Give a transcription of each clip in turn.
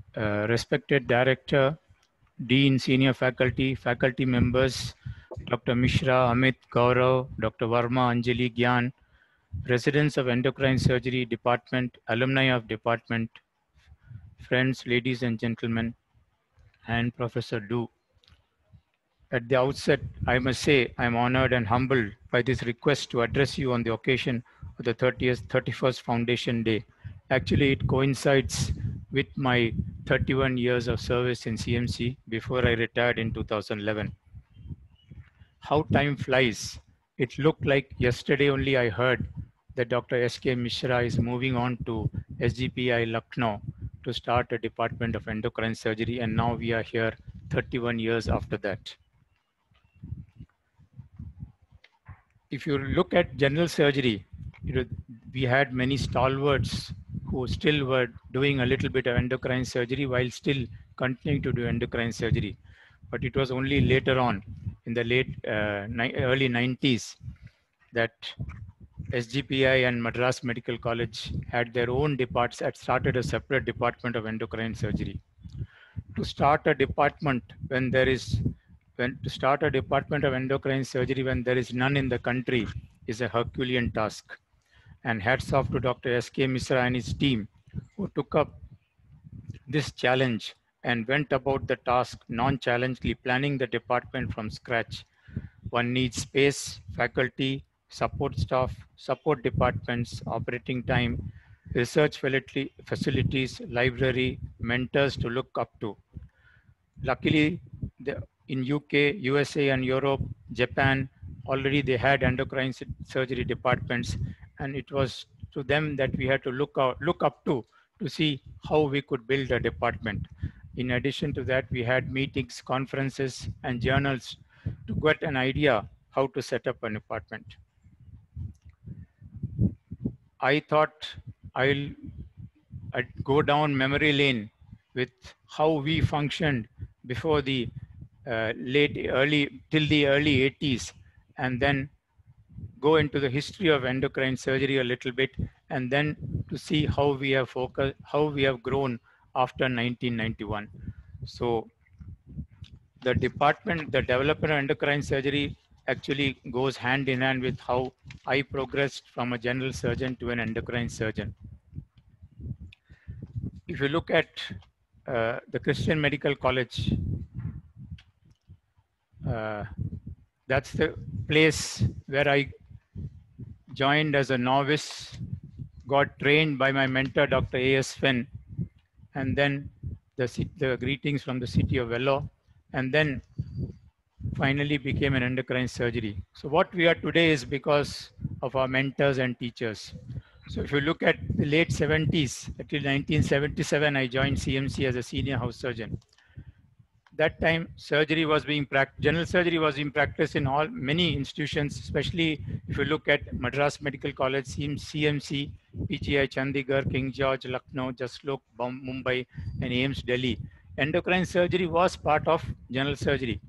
Respected Director, Dean, Senior Faculty, Faculty Members, Dr. Mishra, Amit, Gaurav, Dr. Verma, Anjali, Gyan, residents of Endocrine Surgery Department, alumni of department, friends, ladies and gentlemen, and Professor Du. At the outset, I must say I am honored and humbled by this request to address you on the occasion of the 31st Foundation Day. Actually, it coincides with my 31 years of service in CMC before I retired in 2011. How time flies. It looked like yesterday only I heard that Dr. S.K. Mishra is moving on to SGPI Lucknow to start a department of endocrine surgery, and now we are here 31 years after that. If you look at general surgery, we had many stalwarts who still were doing a little bit of endocrine surgery while still continuing to do endocrine surgery. But it was only later on, in the early 90s, that SGPI and Madras Medical College had their own departments, had started a separate department of endocrine surgery. To start a department to start a department of endocrine surgery when there is none in the country is a Herculean task. And hats off to Dr. S.K. Misra and his team who took up this challenge and went about the task nonchalantly, planning the department from scratch. One needs space, faculty, support staff, support departments, operating time, research facilities, library, mentors to look up to. Luckily, in UK, USA and Europe, Japan, already they had endocrine surgery departments, and it was to them that we had to look up to see how we could build a department. In addition to that, we had meetings, conferences, and journals to get an idea how to set up an department. I thought I'd go down memory lane with how we functioned before the till the early 80s, and then go into the history of endocrine surgery a little bit, and then to see how we have grown after 1991. So the development of endocrine surgery actually goes hand in hand with how I progressed from a general surgeon to an endocrine surgeon. If you look at the Christian Medical College, that's the place where I joined as a novice, got trained by my mentor, Dr. A.S. Fenn, and then the greetings from the city of Vellore, and then finally became an endocrine surgery. So what we are today is because of our mentors and teachers. So if you look at the late 70s, until 1977, I joined CMC as a senior house surgeon. That time, general surgery was being practiced in many institutions, especially if you look at Madras Medical College, CMC, PGI Chandigarh, King George, Lucknow, Jaslok, Mumbai, and AIIMS Delhi. Endocrine surgery was part of general surgery.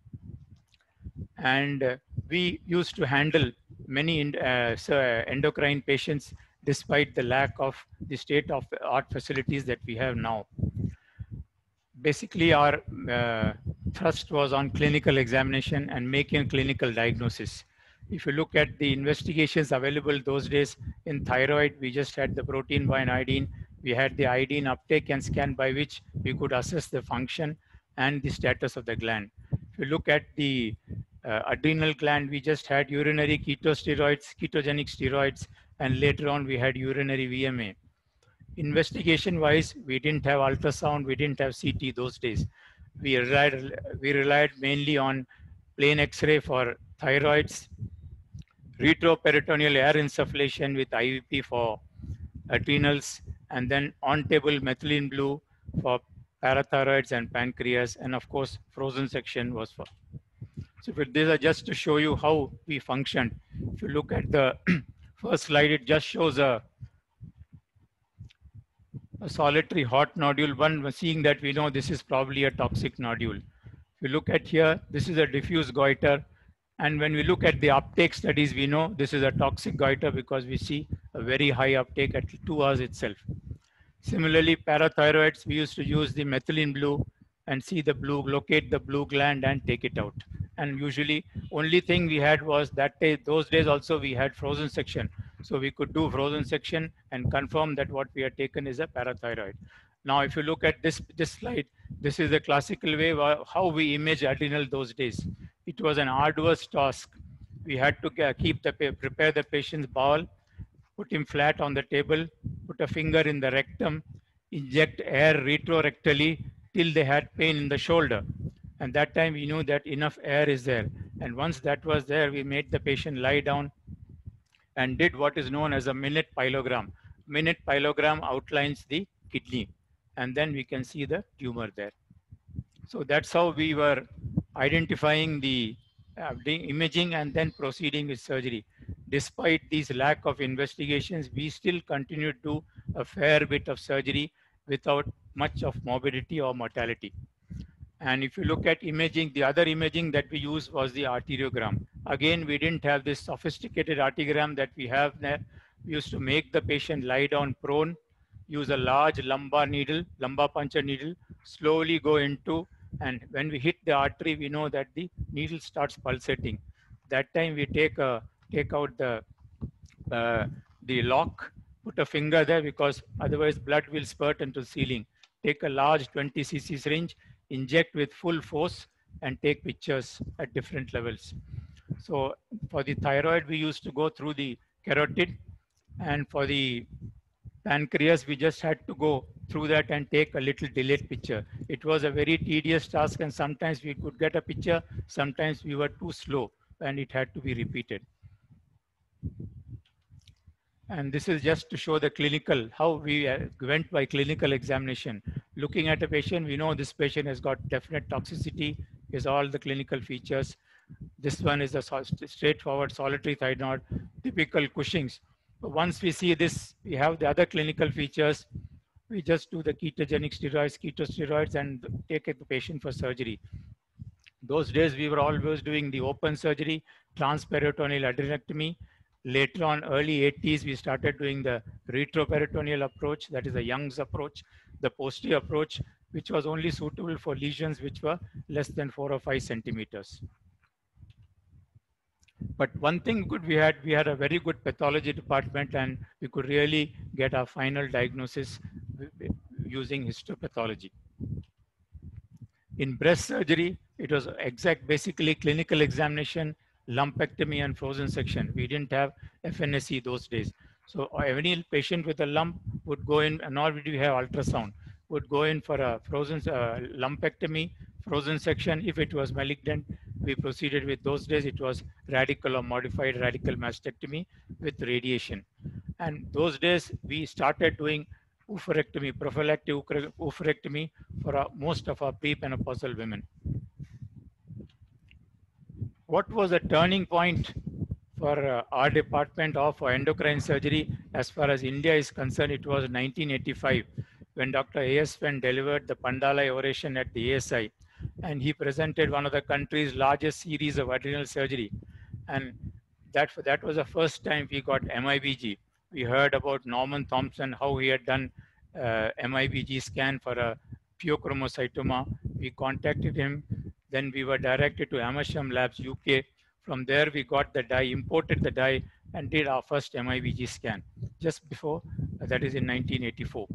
And we used to handle many endocrine patients despite the lack of the state-of-the-art facilities that we have now. Basically, our thrust was on clinical examination and making a clinical diagnosis. If you look at the investigations available those days in thyroid, we just had the protein by iodine. We had the iodine uptake and scan by which we could assess the function and the status of the gland. If you look at the adrenal gland, we just had urinary ketogenic steroids, and later on we had urinary VMA. Investigation wise, we didn't have ultrasound, we didn't have CT those days. We relied mainly on plain X-ray for thyroids, retroperitoneal air insufflation with IVP for adrenals, and then on-table methylene blue for parathyroids and pancreas, and of course, frozen section was for. So these are just to show you how we functioned. If you look at the first slide, it just shows a solitary hot nodule. One seeing that, we know this is probably a toxic nodule. If you look at here, this is a diffuse goiter. And when we look at the uptake studies, we know this is a toxic goiter because we see a very high uptake at 2 hours itself. Similarly, parathyroids, we used to use the methylene blue and see the blue, locate the blue gland and take it out. And usually only thing we had was that day, those days also we had frozen section. So we could do frozen section and confirm that what we had taken is a parathyroid. Now, if you look at this slide, this is the classical way how we image adrenal those days. It was an arduous task. We had to prepare the patient's bowel, put him flat on the table, put a finger in the rectum, inject air retrorectally till they had pain in the shoulder. And that time we knew that enough air is there. And once that was there, we made the patient lie down and did what is known as a minute pyelogram. Minute pyelogram outlines the kidney, and then we can see the tumor there. So that's how we were identifying the imaging and then proceeding with surgery. Despite these lack of investigations, we still continue to do a fair bit of surgery without much of morbidity or mortality. And if you look at imaging, the other imaging that we used was the arteriogram. Again, we didn't have this sophisticated arteriogram that we have there. We used to make the patient lie down prone, use a large lumbar needle, lumbar puncture needle, slowly go into, and when we hit the artery, we know that the needle starts pulsating. That time we take out uh, the lock, put a finger there because otherwise blood will spurt into the ceiling. Take a large 20 cc syringe, inject with full force, and take pictures at different levels. So for the thyroid, we used to go through the carotid, and for the pancreas, we just had to go through that and take a little delayed picture. It was a very tedious task, and sometimes we could get a picture, sometimes we were too slow, and it had to be repeated. And this is just to show the clinical, how we went by clinical examination. Looking at a patient, we know this patient has got definite toxicity, is all the clinical features. This one is a straightforward solitary thyroid, typical Cushing's. But once we see this, we have the other clinical features. We just do the ketogenic steroids, ketosteroids, and take the patient for surgery. Those days, we were always doing the open surgery, transperitoneal adrenectomy. Later on, early 80s, we started doing the retroperitoneal approach, that is the Young's approach, the posterior approach, which was only suitable for lesions which were less than 4 or 5 centimeters. But one thing good we had a very good pathology department, and we could really get our final diagnosis using histopathology. In breast surgery, it was basically clinical examination, lumpectomy, and frozen section. We didn't have FNSE those days. So any patient with a lump would go in, nor did we have ultrasound, would go in for a frozen lumpectomy, frozen section. If it was malignant, we proceeded with, those days it was radical or modified radical mastectomy with radiation. And those days we started doing oophorectomy, prophylactic oophorectomy for most of our premenopausal women. What was the turning point for our department of endocrine surgery as far as India is concerned? It was 1985 when Dr. A.S. Venn delivered the Pandalai oration at the ASI, and he presented one of the country's largest series of adrenal surgery. And that was the first time we got MIBG. We heard about Norman Thompson, how he had done MIBG scan for a pheochromocytoma. We contacted him. Then we were directed to Amersham Labs, UK. From there, we got the dye, imported the dye, and did our first MIBG scan just before, that is in 1984.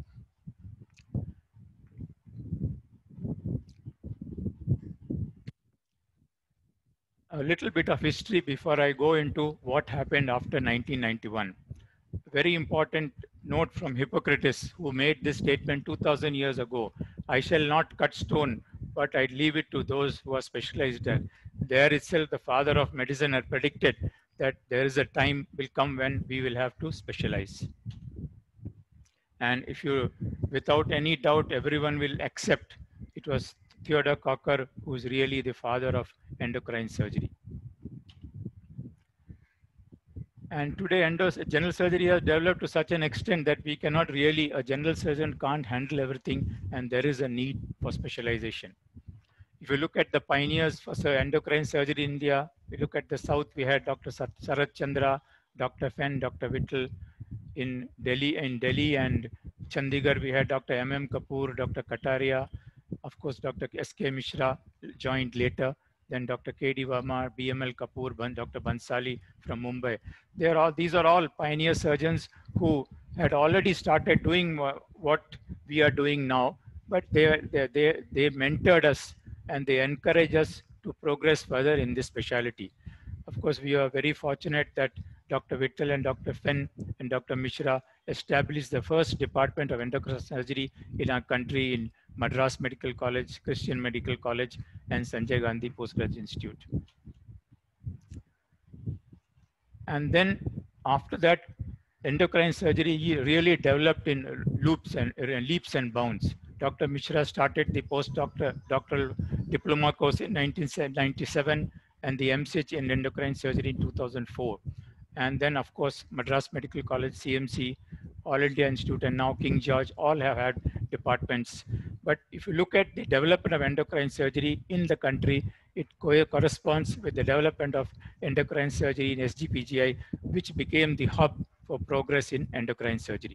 A little bit of history before I go into what happened after 1991. Very important note from Hippocrates, who made this statement 2000 years ago. I shall not cut stone, but I leave it to those who are specialized there. There itself, the father of medicine had predicted that there is a time will come when we will have to specialize. And if you, without any doubt, everyone will accept it was Theodore Cocker who is really the father of endocrine surgery. And today, general surgery has developed to such an extent that we cannot really, a general surgeon can't handle everything, and there is a need for specialization. If you look at the pioneers for endocrine surgery in India, we look at the south, we had Dr. Sarath Chandra, Dr. Fenn, Dr. Whittle in Delhi and Chandigarh, we had Dr. M.M. Kapoor, Dr. Kataria, of course, Dr. S.K. Mishra joined later, then Dr. K.D. Verma, B.M.L. Kapoor, Dr. Bansali from Mumbai. These are all pioneer surgeons who had already started doing what we are doing now, but they mentored us and they encourage us to progress further in this specialty. Of course, we are very fortunate that Dr. Vittal and Dr. Fenn and Dr. Mishra established the first department of endocrine surgery in our country in Madras Medical College, Christian Medical College, and Sanjay Gandhi Postgraduate Institute. And then after that, endocrine surgery really developed in leaps and bounds. Dr. Mishra started the doctoral diploma course in 1997 and the MCH in endocrine surgery in 2004. And then, of course, Madras Medical College, CMC, All India Institute, and now King George all have had departments. But if you look at the development of endocrine surgery in the country, it corresponds with the development of endocrine surgery in SGPGI, which became the hub for progress in endocrine surgery.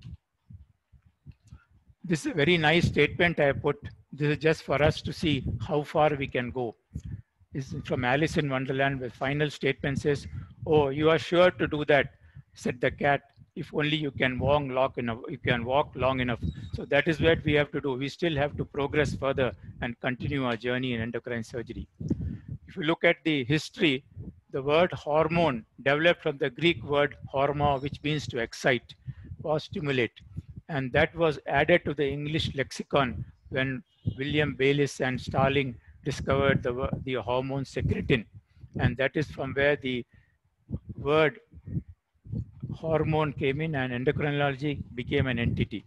This is a very nice statement I put. This is just for us to see how far we can go. This is from Alice in Wonderland, where final statement says, "Oh, you are sure to do that," said the cat. "If only you can walk long enough." So that is what we have to do. We still have to progress further and continue our journey in endocrine surgery. If you look at the history, the word hormone developed from the Greek word horma, which means to excite or stimulate. And that was added to the English lexicon when William Bayliss and Starling discovered the hormone secretin. And that is from where the word hormone came in and endocrinology became an entity.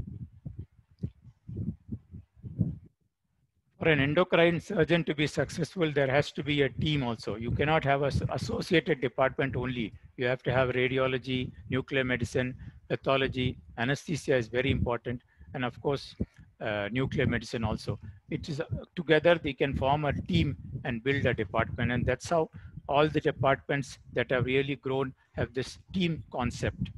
For an endocrine surgeon to be successful, there has to be a team also. You cannot have an associated department only. You have to have radiology, nuclear medicine, pathology, anesthesia is very important, and of course, nuclear medicine also. It is together they can form a team and build a department, and that's how all the departments that have really grown have this team concept.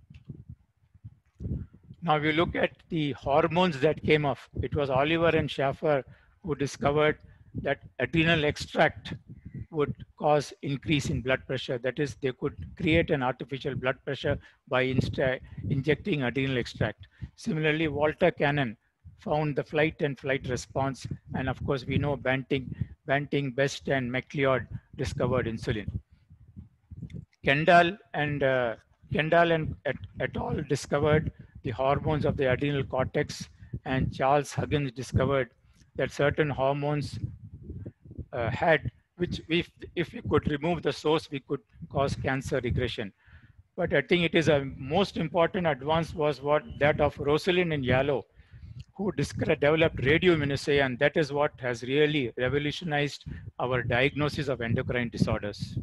Now, if you look at the hormones that came off, it was Oliver and Schaeffer who discovered that adrenal extract would cause increase in blood pressure. That is, they could create an artificial blood pressure by injecting adrenal extract. Similarly, Walter Cannon found the flight and flight response. And of course, we know Banting, Best, and MacLeod discovered insulin. Kendall and et al. Discovered the hormones of the adrenal cortex, and Charles Huggins discovered that certain hormones which if we could remove the source, we could cause cancer regression. But I think it is a most important advance was that of Rosalind and Yalow, who developed radioimmunoassay, and that is what has really revolutionized our diagnosis of endocrine disorders.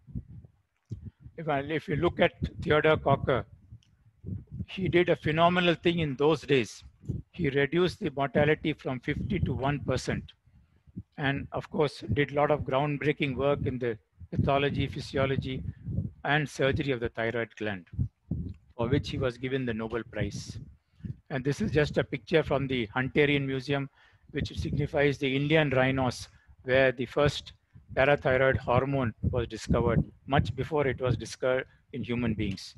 If you look at Theodore Cocker, he did a phenomenal thing in those days. He reduced the mortality from 50 to 1%. And of course, did a lot of groundbreaking work in the pathology, physiology, and surgery of the thyroid gland, for which he was given the Nobel Prize. And this is just a picture from the Hunterian Museum, which signifies the Indian rhinos, where the first parathyroid hormone was discovered, much before it was discovered in human beings.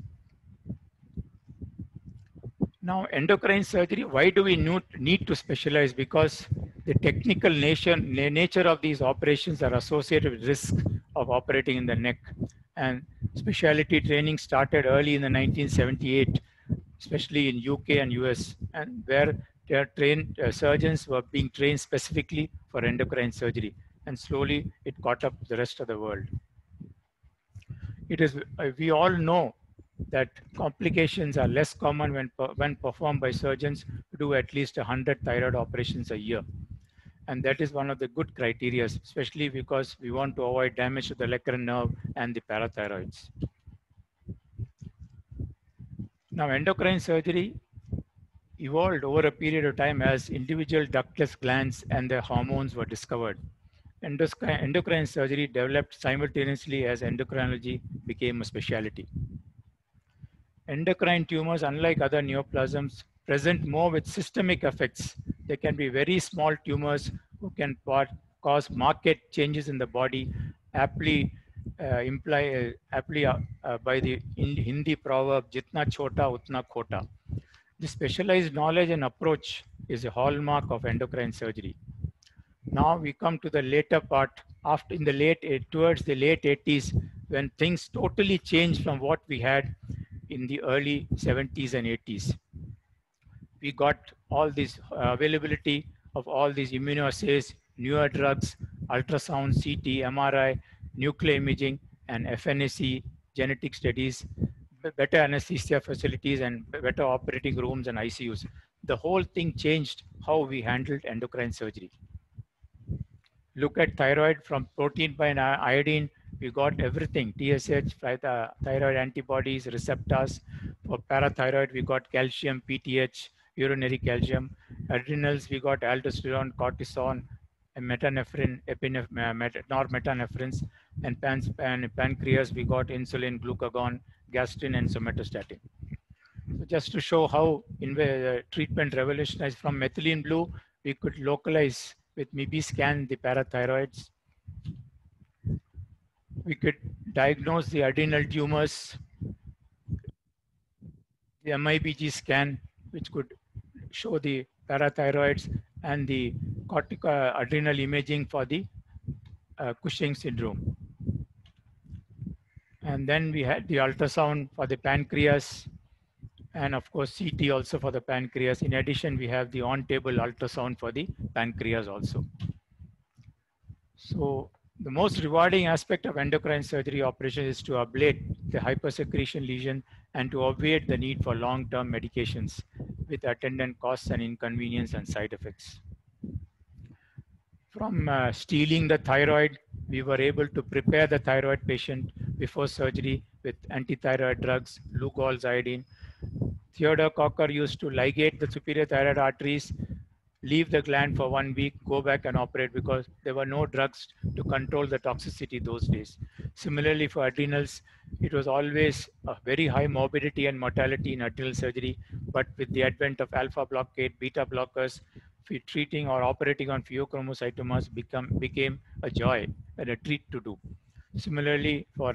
Now, endocrine surgery, why do we need to specialize? Because the technical nature of these operations are associated with risk of operating in the neck. And specialty training started early in the 1978, especially in UK and US, and where their surgeons were being trained specifically for endocrine surgery. And slowly it caught up to the rest of the world. We all know that complications are less common when performed by surgeons who do at least 100 thyroid operations a year. And that is one of the good criteria, especially because we want to avoid damage to the leccarin nerve and the parathyroids. Now, endocrine surgery evolved over a period of time as individual ductless glands and their hormones were discovered. Endocrine surgery developed simultaneously as endocrinology became a specialty. Endocrine tumors, unlike other neoplasms, present more with systemic effects. There can be very small tumors who can cause marked changes in the body, aptly by the Hindi proverb, "Jitna chota, utna khota." The specialized knowledge and approach is a hallmark of endocrine surgery. Now we come to the later part, after in the towards the late 80s, when things totally changed from what we had in the early 70s and 80s. We got all this availability of all these immunoassays, newer drugs, ultrasound, CT, MRI, nuclear imaging, and FNAC genetic studies, better anesthesia facilities, and better operating rooms and ICUs. The whole thing changed how we handled endocrine surgery. Look at thyroid, from protein by iodine, we got everything: TSH, thyroid antibodies, receptors. For parathyroid, we got calcium, PTH, urinary calcium. Adrenals, we got aldosterone, cortisone, and metanephrine, normetanephrines. And pancreas, we got insulin, glucagon, gastrin, and somatostatin. So just to show how treatment revolutionized, from methylene blue, we could localize with MIBI scan the parathyroids. We could diagnose the adrenal tumors, the MIBG scan, which could show the parathyroids, and the adrenal imaging for the Cushing syndrome. And then we had the ultrasound for the pancreas, and of course CT also for the pancreas. In addition, we have the on-table ultrasound for the pancreas also. So the most rewarding aspect of endocrine surgery operation is to ablate the hypersecretion lesion and to obviate the need for long-term medications with attendant costs and inconvenience and side effects. From stealing the thyroid, we were able to prepare the thyroid patient before surgery with antithyroid drugs, Lugol's iodine. Theodore Cocker used to ligate the superior thyroid arteries, leave the gland for 1 week, go back and operate, because there were no drugs to control the toxicity those days. Similarly, for adrenals, it was always a very high morbidity and mortality in adrenal surgery, but with the advent of alpha blockade, beta blockers, treating or operating on pheochromocytomas became a joy and a treat to do. Similarly, for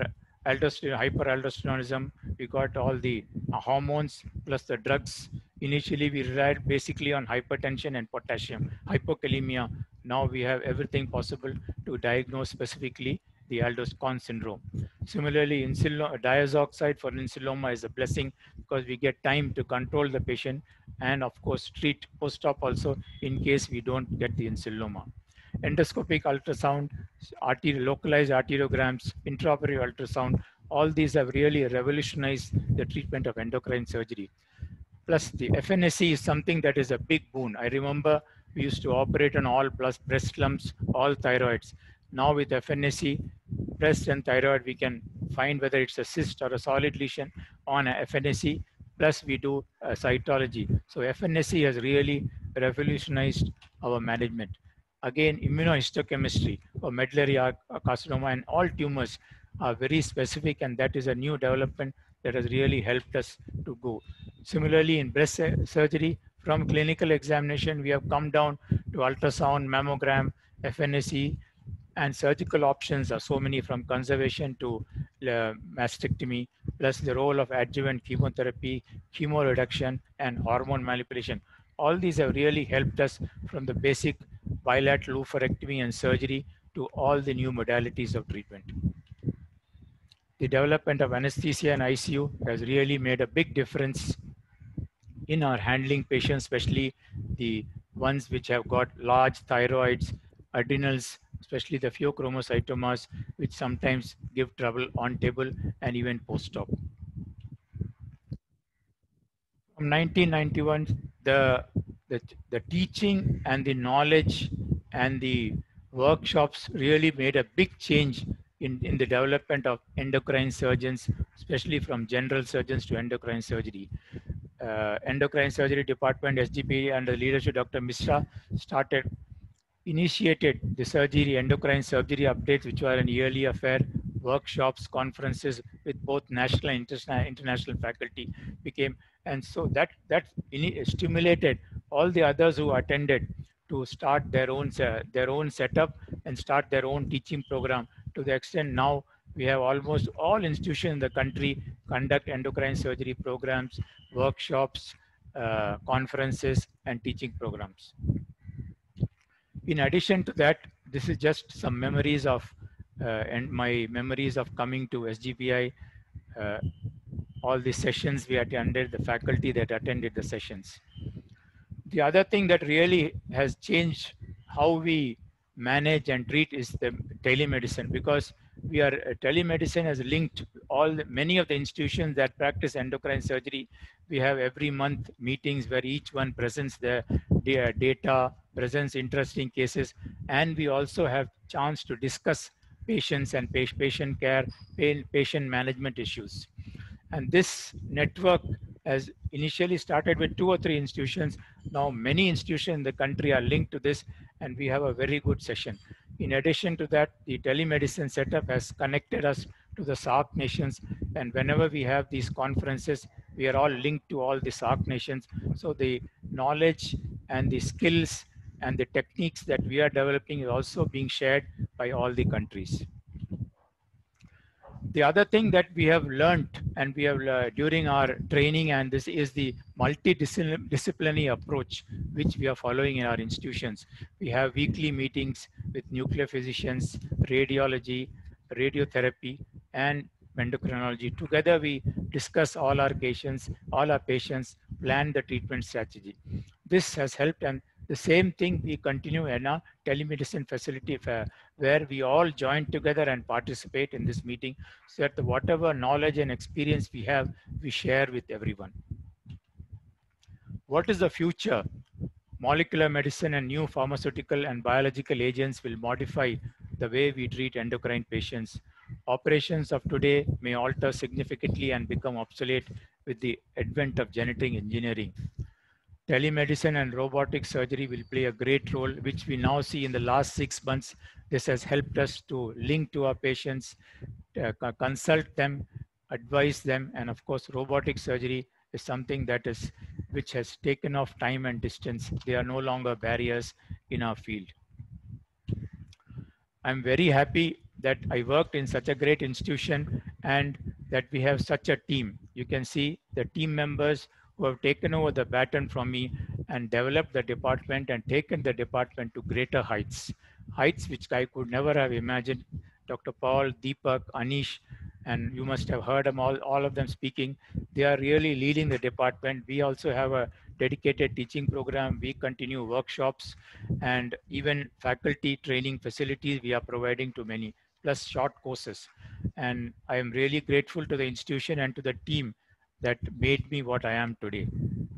hyperaldosteronism, we got all the hormones plus the drugs. Initially, we relied basically on hypertension and potassium, hypokalemia. Now we have everything possible to diagnose specifically the Aldo's-Conn syndrome. Similarly, diazoxide for insuloma is a blessing, because we get time to control the patient and of course treat post-op also in case we don't get the insuloma. Endoscopic ultrasound, localized arteriograms, intraoperative ultrasound, all these have really revolutionized the treatment of endocrine surgery. Plus the FNAC is something that is a big boon. I remember we used to operate on all breast lumps, all thyroids. Now with FNAC, breast and thyroid, we can find whether it's a cyst or a solid lesion on a FNAC, plus we do cytology. So FNAC has really revolutionized our management. Again, immunohistochemistry for medullary carcinoma and all tumors are very specific, and that is a new development that has really helped us to go. Similarly, in breast surgery, from clinical examination, we have come down to ultrasound, mammogram, FNAC, and surgical options are so many, from conservation to mastectomy, plus the role of adjuvant chemotherapy, chemoreduction, and hormone manipulation. All these have really helped us from the basic bilateral oophorectomy and surgery to all the new modalities of treatment. The development of anesthesia and ICU has really made a big difference in our handling patients, especially the ones which have got large thyroids, adrenals, especially the pheochromocytomas, which sometimes give trouble on table and even post-op. From 1991, the teaching and the knowledge and the workshops really made a big change in the development of endocrine surgeons, especially from general surgeons to endocrine surgery. Endocrine surgery department, SGP, under the leadership of Dr. Mishra, initiated the endocrine surgery updates, which were an yearly affair. Workshops, conferences with both national and international faculty became And so that stimulated all the others who attended to start their own setup and start their own teaching program, to the extent now we have almost all institutions in the country conduct endocrine surgery programs, workshops, conferences, and teaching programs. In addition to that, this is just some memories of and my memories of coming to SGPI, uh, all the sessions we attended, the faculty that attended the sessions. The other thing that really has changed how we manage and treat is the telemedicine, because we are telemedicine has linked many of the institutions that practice endocrine surgery. We have every month meetings where each one presents their data, presents interesting cases, and we also have chance to discuss patients and patient care, patient management issues. And this network has initially started with 2 or 3 institutions. Now many institutions in the country are linked to this, and we have a very good session. In addition to that, the telemedicine setup has connected us to the SAARC nations. And whenever we have these conferences, we are all linked to all the SAARC nations. So the knowledge and the skills and the techniques that we are developing is also being shared by all the countries. The other thing that we have learned and we have during our training, and this is the multidisciplinary approach which we are following in our institutions. We have weekly meetings with nuclear physicians, radiology, radiotherapy, and endocrinology. Together we discuss all our patients, plan the treatment strategy. This has helped, and the same thing we continue in our telemedicine facility where we all join together and participate in this meeting, so that whatever knowledge and experience we have, we share with everyone. What is the future? Molecular medicine and new pharmaceutical and biological agents will modify the way we treat endocrine patients. Operations of today may alter significantly and become obsolete with the advent of genetic engineering. Telemedicine and robotic surgery will play a great role, which we now see in the last 6 months. This has helped us to link to our patients, consult them, advise them, and of course, robotic surgery is something which has taken off time and distance. They are no longer barriers in our field. I'm very happy that I worked in such a great institution and that we have such a team. You can see the team members who have taken over the baton from me and developed the department and taken the department to greater heights, heights which I could never have imagined. Dr. Paul, Deepak, Anish, and you must have heard them all of them speaking. They are really leading the department. We also have a dedicated teaching program. We continue workshops and even faculty training facilities we are providing to many, plus short courses. And I am really grateful to the institution and to the team that made me what I am today.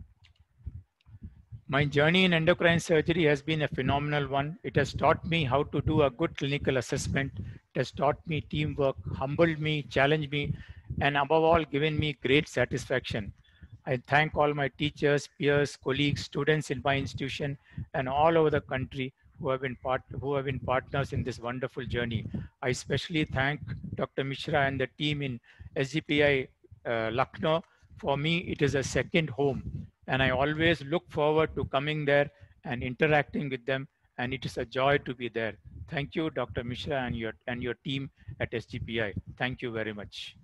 My journey in endocrine surgery has been a phenomenal one. It has taught me how to do a good clinical assessment. It has taught me teamwork, humbled me, challenged me, and above all, given me great satisfaction. I thank all my teachers, peers, colleagues, students in my institution, and all over the country who have been partners in this wonderful journey. I especially thank Dr. Mishra and the team in SGPI Lucknow. For me, it is a second home, and I always look forward to coming there and interacting with them, and it is a joy to be there. Thank you, Dr. Mishra, and your team at SGPI. Thank you very much.